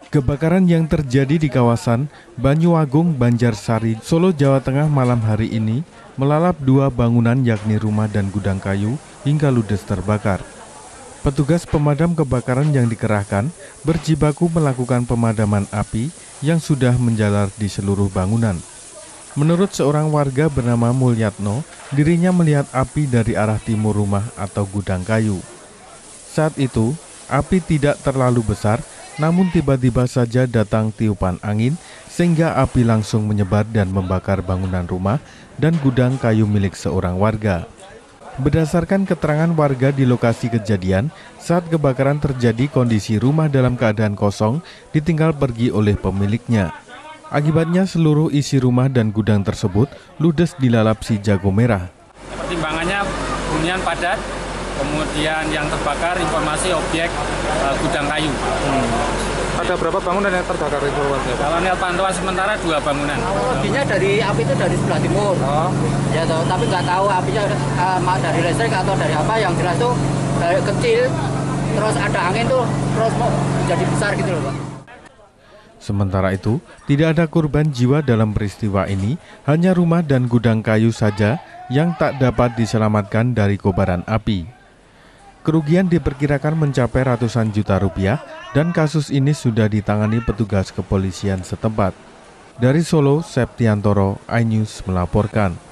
Kebakaran yang terjadi di kawasan Banyuagung, Banjarsari, Solo, Jawa Tengah malam hari ini melalap dua bangunan yakni rumah dan gudang kayu hingga ludes terbakar. Petugas pemadam kebakaran yang dikerahkan berjibaku melakukan pemadaman api yang sudah menjalar di seluruh bangunan. Menurut seorang warga bernama Mulyatno, dirinya melihat api dari arah timur rumah atau gudang kayu. Saat itu, api tidak terlalu besar, namun tiba-tiba saja datang tiupan angin sehingga api langsung menyebar dan membakar bangunan rumah dan gudang kayu milik seorang warga. Berdasarkan keterangan warga di lokasi kejadian, saat kebakaran terjadi kondisi rumah dalam keadaan kosong ditinggal pergi oleh pemiliknya. Akibatnya seluruh isi rumah dan gudang tersebut ludes dilalap si jago merah. Pertimbangannya hunian padat, kemudian yang terbakar informasi objek gudang kayu. Ada berapa bangunan yang terbakar itu? Kalau lihat pantauan sementara 2 bangunan. Apinya dari api itu dari sebelah timur. Ya, tapi nggak tahu apinya dari listrik atau dari apa. Yang jelas tuh dari kecil, terus ada angin tuh, terus mau jadi besar gitu loh, Pak. Sementara itu, tidak ada korban jiwa dalam peristiwa ini, hanya rumah dan gudang kayu saja yang tak dapat diselamatkan dari kobaran api. Kerugian diperkirakan mencapai ratusan juta rupiah dan kasus ini sudah ditangani petugas kepolisian setempat. Dari Solo, Septiantoro, iNews melaporkan.